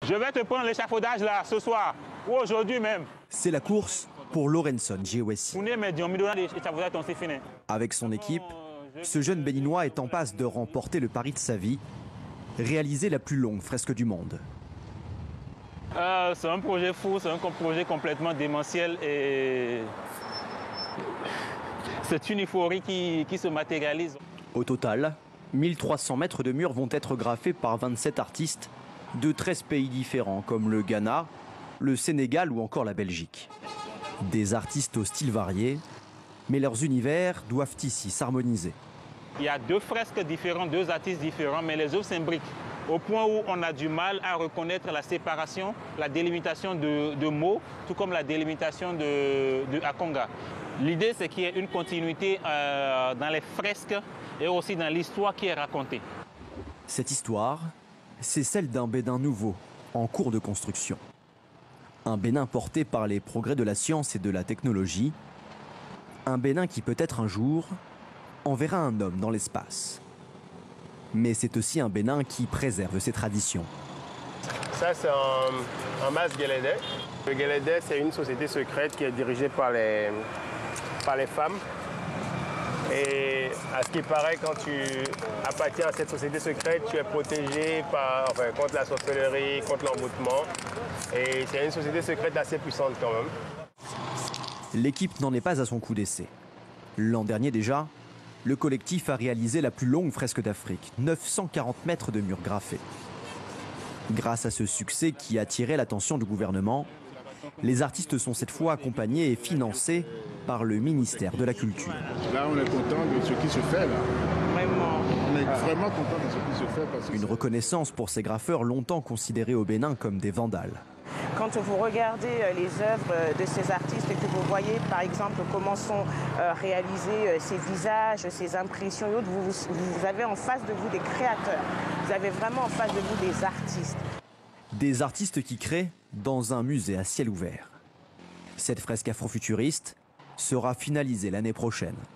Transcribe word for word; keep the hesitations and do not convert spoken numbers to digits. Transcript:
Je vais te prendre l'échafaudage là, ce soir, ou aujourd'hui même. C'est la course pour Lorenson Djewessi. Avec son équipe, ce jeune béninois est en passe de remporter le pari de sa vie, réaliser la plus longue fresque du monde. Euh, c'est un projet fou, c'est un projet complètement démentiel et c'est une euphorie qui, qui se matérialise. Au total, mille trois cents mètres de murs vont être graffés par vingt-sept artistes de treize pays différents comme le Ghana, le Sénégal ou encore la Belgique. Des artistes au style varié, mais leurs univers doivent ici s'harmoniser. Il y a deux fresques différentes, deux artistes différents, mais les œuvres s'imbriquent au point où on a du mal à reconnaître la séparation, la délimitation de, de mots, tout comme la délimitation de, de Akonga. L'idée, c'est qu'il y ait une continuité euh, dans les fresques et aussi dans l'histoire qui est racontée. Cette histoire, c'est celle d'un Bénin nouveau, en cours de construction. Un Bénin porté par les progrès de la science et de la technologie. Un Bénin qui peut-être un jour enverra un homme dans l'espace. Mais c'est aussi un Bénin qui préserve ses traditions. Ça, c'est un, un masque Guélédé. Le Guélédé, c'est une société secrète qui est dirigée par les, par les femmes. Et à ce qui paraît, quand tu appartiens à cette société secrète, tu es protégé par, enfin, contre la sorcellerie, contre l'emboutement. Et c'est une société secrète assez puissante quand même. L'équipe n'en est pas à son coup d'essai. L'an dernier déjà, le collectif a réalisé la plus longue fresque d'Afrique, neuf cent quarante mètres de murs graffés. Grâce à ce succès qui a attiré l'attention du gouvernement, les artistes sont cette fois accompagnés et financés par le ministère de la Culture. Là, on est content de ce qui se fait. Là. Vraiment. On est vraiment content de ce qui se fait. Parce que Une reconnaissance pour ces graffeurs longtemps considérés au Bénin comme des vandales. Quand vous regardez les œuvres de ces artistes et que vous voyez par exemple comment sont réalisés ces visages, ces impressions et autres, vous, vous avez en face de vous des créateurs. Vous avez vraiment en face de vous des artistes. Des artistes qui créent dans un musée à ciel ouvert. Cette fresque afrofuturiste sera finalisée l'année prochaine.